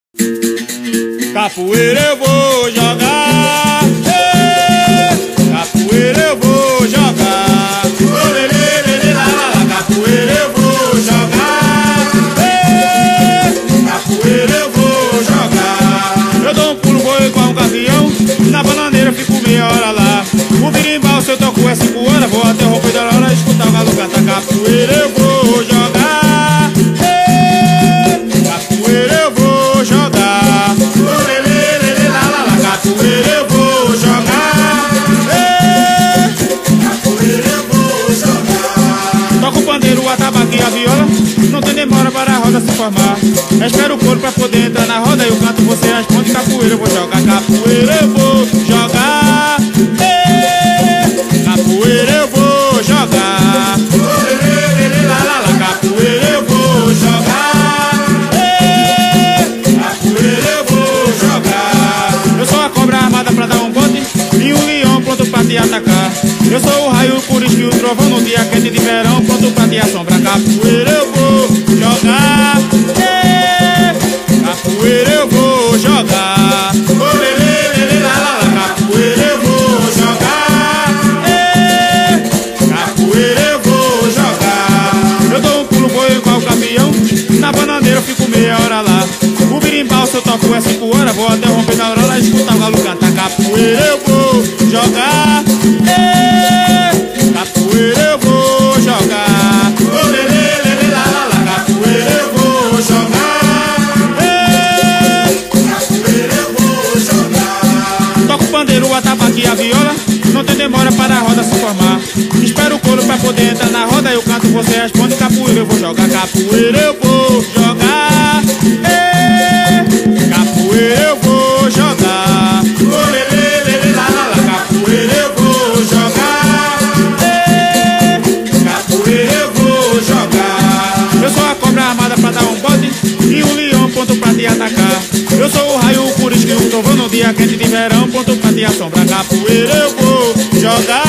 Capoeira eu vou jogar, capoeira eu vou jogar, capoeira eu vou jogar, capoeira eu vou jogar. Eu dou um pulo, vou igual um gavião, na bananeira fico meia hora lá. O birimbau, se eu toco é 5 horas, vou até o romper da hora escutar o galo cantar. Capoeira eu vou jogar, capoeira eu vou jogar, capoeira eu vou jogar, capoeira eu vou jogar. Toco o pandeiro, o atabaque e a viola, não tem demora para a roda se formar. Espero o couro pra poder entrar na roda e eu canto, você responde. Capoeira eu vou jogar, capoeira eu vou jogar, capoeira eu vou jogar, capoeira eu vou jogar, capoeira eu vou jogar. Eu sou a cobra armada pra dar um bote e um leão pronto pra te atacar. Eu sou o raio, por isso que o trovão no dia quente de verão pronto pra te assombrar. Capoeira eu vou jogar, capoeira eu vou jogar, capoeira eu vou jogar, capoeira eu vou jogar. Eu dou um pulo, vou igual o caminhão, na bananeira eu fico meia hora lá. O birimbau, se eu toco é 5 horas, vou até romper da hora escutar o galo cantar. Capoeira eu vou jogar, capoeira eu vou jogar, capoeira eu vou jogar, capoeira eu vou jogar. Toco o pandeiro, o atabaque e a viola, não tem demora para a roda se formar. Espero o couro pra poder entrar na roda, eu canto, você responde. Capoeira eu vou jogar, capoeira eu vou jogar, capoeira eu vou jogar, capoeira eu vou jogar, capoeira eu vou jogar. Eu sou a cobra armada pra dar um bote e um leão pronto pra te atacar. Eu sou o raio, por isso que o trovão no dia quente de verão pronto pra te assombrar. Capoeira eu vou jogar,